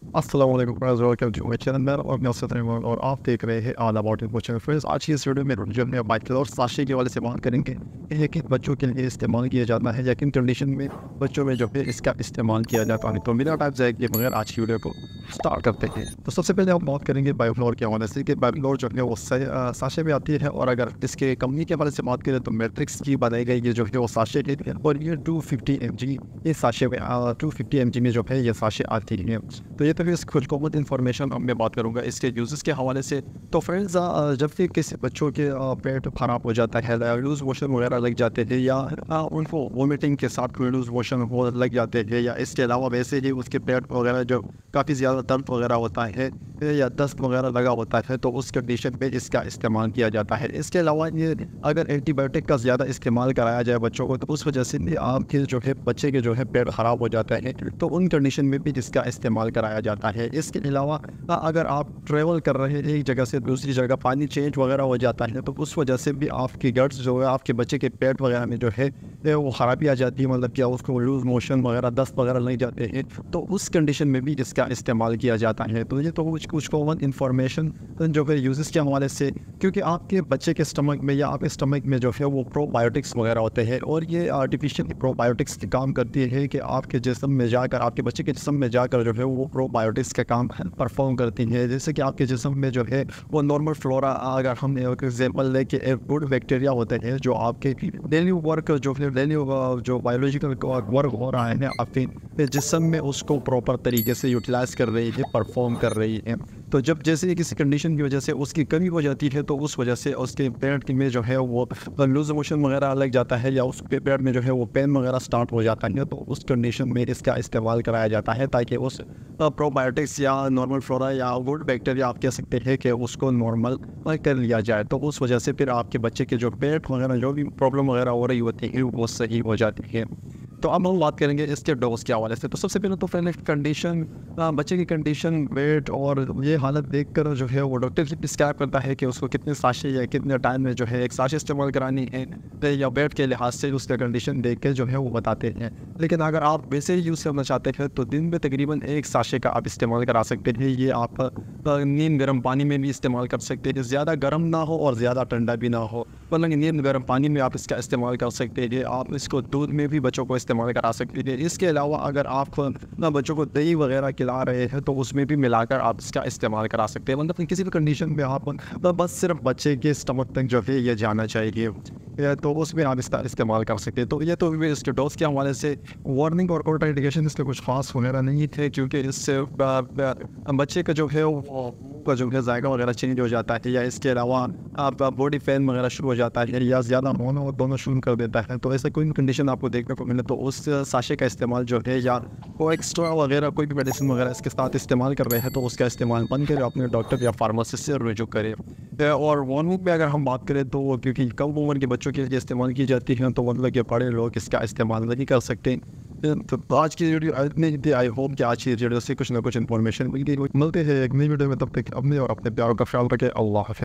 السلام علیکم friends, welcome to my channel. میں اور میں اسد رحمان اور آپ دیکھ رہے ہیں آل اباؤٹ انفارمیشن. فرینڈز، آج کی اس ویڈیو میں جو ہے مائکل اور ساشے کے والے سے بات کریں گے کہ یہ کن بچوں کے لیے استعمال کیا جاتا ہے یا کن کنڈیشن میں بچوں میں جو ہے اس کا استعمال کیا جاتا ہے. تو میرا ٹائپ ضائع کیے بغیر آج کی ویڈیو کو اسٹارٹ کرتے ہیں. تو سب سے پہلے ہم بات کریں گے بائیوفلور کے حوالے سے کہ بائیوفلور جو ہے وہ ساشے میں آتی ہے، اور اگر اس کے کمپنی کے حوالے سے بات کریں تو میٹرکس کی بنائی گئی یہ جو ہے وہ ساشے کی ہے، اور یہ 250 mg یہ ساشے میں 250 mg میں جو ہے یہ ساشے آتی ہیں. تو یہ تو پھر اس کچھ کومن انفارمیشن اب میں بات کروں گا اس کے یوزز کے حوالے سے. تو فرینڈز، جب بھی کسی بچوں کے پیٹ خراب ہو جاتا ہے، لوز موشن وغیرہ لگ جاتے ہیں، یا ان کو وومیٹنگ کے ساتھ لوز موشن لگ جاتے ہیں، یا اس کے علاوہ ویسے ہی اس کے پیٹ وغیرہ جو کافی زیادہ درد وغیرہ ہوتا ہے یا دست وغیرہ لگا ہوتا ہے، تو اس کنڈیشن میں اس کا استعمال کیا جاتا ہے. اس کے علاوہ یہ اگر اینٹی بایوٹک کا زیادہ استعمال کرایا جائے بچوں کو، تو اس وجہ سے بھی آپ کے جو ہے بچے کے جو ہے پیٹ خراب ہو جاتا ہے، تو ان کنڈیشن میں بھی اس کا استعمال کرایا جاتا ہے. اس کے علاوہ اگر آپ ٹریول کر رہے ہیں ایک جگہ سے دوسری جگہ، پانی چینج وغیرہ ہو جاتا ہے، تو اس وجہ سے بھی آپ کی گٹس جو ہے آپ کے بچے کے پیٹ وغیرہ میں جو ہے وہ خرابی آ جاتی ہے، مطلب کہ اس کو لوز موشن وغیرہ دست وغیرہ لگ جاتے ہیں، تو اس کنڈیشن میں بھی اس کا استعمال کیا جاتا ہے. تو یہ تو کچھ کامن انفارمیشن جو ہے یوزز کے حوالے سے، کیونکہ آپ کے بچے کے اسٹمک میں یا آپ کے اسٹمک میں جو ہے وہ پرو بایوٹکس وغیرہ ہوتے ہیں، اور یہ آرٹیفیشیل پرو بایوٹکس کے کام کرتی ہے کہ آپ کے جسم میں جا کر، آپ کے بچے کے جسم میں جا کر جو ہے وہ پرو بایوٹکس کا کام پرفارم کرتی ہے. جیسے کہ آپ کے جسم میں جو ہے وہ نارمل فلورا، اگر ہم ایک ایگزامپل لیں کہ ایک گڈ بیکٹیریا ہوتے ہیں جو آپ کے ڈیلی ورک جو پھر ڈیلی جو بایولوجیکل ورک ہو رہا ہے آپ کے جسم میں، اس کو پراپر طریقے سے یوٹیلائز کر رہی ہے، پرفارم کر رہی ہے. تو جب جیسے کسی کنڈیشن کی وجہ سے اس کی کمی ہو جاتی ہے، تو اس وجہ سے اس کے پیٹ میں جو ہے وہ لوز موشن وغیرہ لگ جاتا ہے، یا اس کے پیٹ میں جو ہے وہ پین وغیرہ سٹارٹ ہو جاتا ہے، تو اس کنڈیشن میں اس کا استعمال کرایا جاتا ہے تاکہ اس پرو بایوٹکس یا نارمل فلورا یا گڈ بیکٹیریا آپ کہہ سکتے ہیں کہ اس کو نارمل کر لیا جائے. تو اس وجہ سے پھر آپ کے بچے کے جو پیٹ وغیرہ جو بھی پرابلم وغیرہ ہو رہی ہوتی ہے وہ صحیح ہو جاتی ہے. تو اب ہم بات کریں گے اس کے ڈوز کے حوالے سے. تو سب سے پہلے تو کنڈیشن، بچے کی کنڈیشن، ویٹ اور یہ حالت دیکھ کر جو ہے وہ ڈاکٹر پرسکرائب کرتا ہے کہ اس کو کتنے ساشے یا کتنے ٹائم میں جو ہے ایک ساشے استعمال کرانی ہے، یا ویٹ کے لحاظ سے اس کا کنڈیشن دیکھ کے جو ہے وہ بتاتے ہیں. لیکن اگر آپ ویسے ہی یوز کرنا چاہتے ہیں تو دن میں تقریباً ایک ساشے کا آپ استعمال کرا سکتے ہیں. یہ آپ نیم گرم پانی میں بھی استعمال کر سکتے ہیں، زیادہ گرم نہ ہو اور زیادہ ٹھنڈا بھی نہ ہو، مطلب نیم گرم پانی میں آپ اس کا استعمال کر سکتے ہیں. آپ اس کو دودھ میں بھی بچوں کو استعمال کرا سکتے ہیں. اس کے علاوہ اگر آپ بچوں کو دہی وغیرہ کھلا رہے ہیں تو اس میں بھی ملا کر آپ اس کا استعمال کرا سکتے ہیں. مطلب کسی بھی کنڈیشن میں آپ بس صرف بچے کے اسٹمک تک جو ہے یہ جانا چاہیے، تو اس میں آپ اس کا استعمال کر سکتے ہیں. تو یہ تو اس کے ڈوز کے حوالے سے وارننگ اور کونٹرا انڈیکیشن اس کے کچھ خاص وغیرہ نہیں تھے، کیونکہ اس سے بچے کا جو ہے وہ کا جو ہے ذائقہ وغیرہ چینج ہو جاتا ہے، یا اس کے علاوہ آپ باڈی پین وغیرہ شروع ہو جاتا ہے، یا زیادہ ہونا اور دونوں شروع کر دیتا ہے. تو ایسا کوئی کنڈیشن آپ کو دیکھنے کو ملے تو اس ساشے کا استعمال جو ہے، یا کوئی ایکسٹرا وغیرہ کوئی بھی میڈیسن وغیرہ اس کے ساتھ استعمال کر رہے ہیں تو اس کا استعمال بند کرے، اپنے ڈاکٹر یا فارماسسٹ سے رجوع کرے. اور وارننگ میں اگر ہم بات کریں تو کیونکہ کم عمر کے بچوں کے لیے استعمال کی جاتی ہیں، تو مطلب کہ بڑے لوگ اس کا استعمال نہیں کر سکتے. تو آج کی ویڈیو اتنی تھی. آئی ہوپ کہ آج کی ویڈیو سے کچھ نہ کچھ انفارمیشن ملتے ہیں ایک نئی ویڈیو میں. تب تک اپنے اور اپنے پیاروں کا خیال رکھیں. اللہ حافظ.